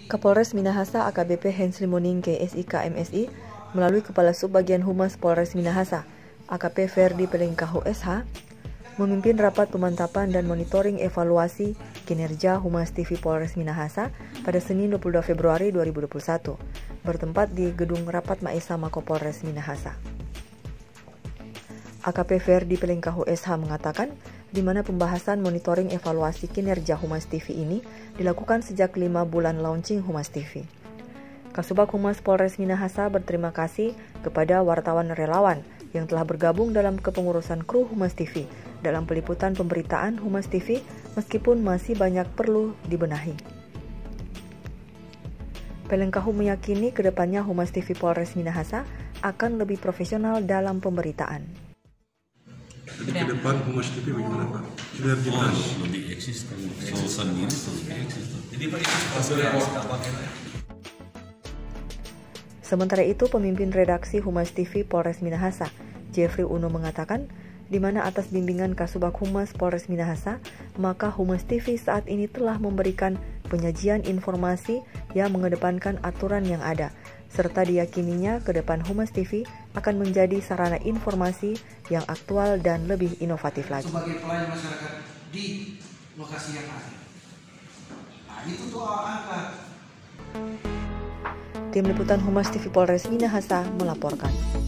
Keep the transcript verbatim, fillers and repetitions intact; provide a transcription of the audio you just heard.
Kapolres Minahasa A K B P Hensley Moningke S I K M S I melalui Kepala Subbagian Humas Polres Minahasa A K P Ferdi Pelengkahu S H memimpin rapat pemantapan dan monitoring evaluasi kinerja Humas T V Polres Minahasa pada Senin dua puluh dua Februari dua ribu dua puluh satu bertempat di Gedung Rapat Maesa Mako Polres Minahasa. A K P Ferdi Pelengkahu S H mengatakan di mana pembahasan monitoring evaluasi kinerja Humas T V ini dilakukan sejak lima bulan launching Humas T V. Kasubag Humas Polres Minahasa berterima kasih kepada wartawan relawan yang telah bergabung dalam kepengurusan kru Humas T V dalam peliputan pemberitaan Humas T V meskipun masih banyak perlu dibenahi. Pelengkahu meyakini kedepannya Humas T V Polres Minahasa akan lebih profesional dalam pemberitaan. Jadi ke depan Humas T V bagaimana Pak? Sinergitas. Oh, lebih eksis kan, sendiri lebih eksis. Jadi Pak itu Sementara itu, pemimpin redaksi Humas T V Polres Minahasa, Jeffrey Uno mengatakan, di mana atas bimbingan Kasubag Humas Polres Minahasa, maka Humas T V saat ini telah memberikan penyajian informasi yang mengedepankan aturan yang ada, serta diyakininya ke depan Humas T V akan menjadi sarana informasi yang aktual dan lebih inovatif lagi. Sebagai pelayan masyarakat di lokasi yang ada. Nah, itu tuh angka. Tim Liputan Humas T V Polres Minahasa melaporkan.